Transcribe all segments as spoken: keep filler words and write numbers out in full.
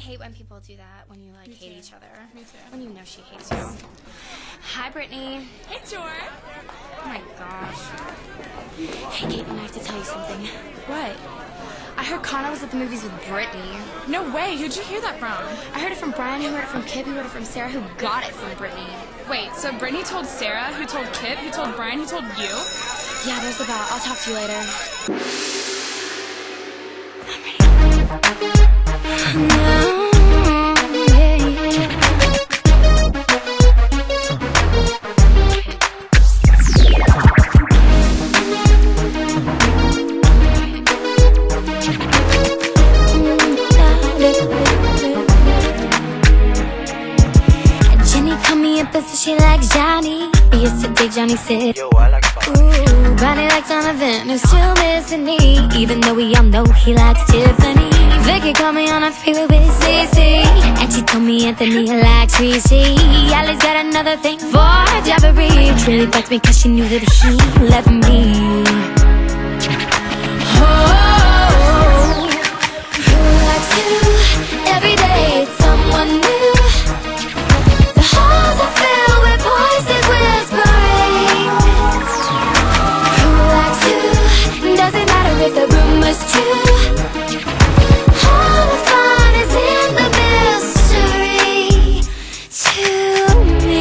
hate when people do that, when you, like, Me hate too. each other. Me too. When you know she hates you. Hi, Brittany. Hey, Jor. Oh, my gosh. Hey, Caitlin, I have to tell you something. What? I heard Connor was at the movies with Brittany. No way. Who'd you hear that from? I heard it from Brian, who heard it from Kip, who heard it from Sarah, who got it from Brittany. Wait, so Brittany told Sarah, who told Kip, who told Brian, who told you? Yeah, there's about. I'll talk to you later. I'm ready. No, yeah, yeah. Jenny called me up and said she likes Johnny. Yesterday Johnny said, yo, I like ooh, Bonnie likes Donovan, who's still missing me, even though we all know he likes Tiffany. Vicky called me on a freeway with Cece, and she told me Anthony likes Reese. Ali's got another thing for Jabbery. It really bugs me cause she knew that he loved me. Oh, who likes you? Every day it's someone new. The halls are filled with voices whispering. Who likes you? Doesn't matter if the rumor's true. All the fun is in the mystery to me.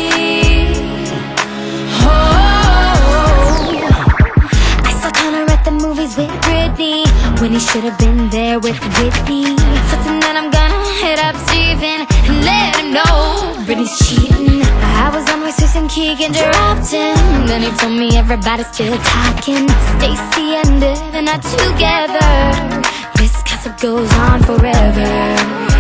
Oh, I saw Connor at the movies with Brittany when he should have been there with Whitney. So tonight I'm gonna hit up Steven and let him know Brittany's cheating. I was on my Swiss and Keeg interrupting. Then he told me everybody's still talking. Stacy and Liv are not together. This gossip goes on forever.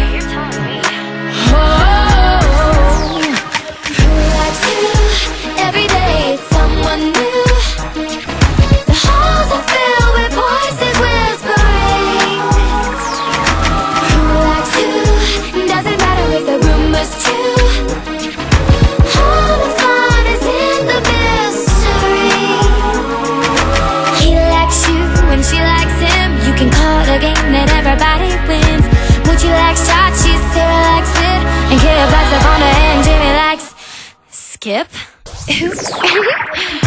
Oh, who likes you? Every day it's someone new. The halls are filled with voices whispering. Who likes you? Doesn't matter if the rumor's true. All the fun is in the mystery. He likes you and she likes him. You can call it a game that everybody wins. Moochie likes Chachi, Sarah likes it, and Kip likes the Fonda, and Jimmy likes Skip. Oops.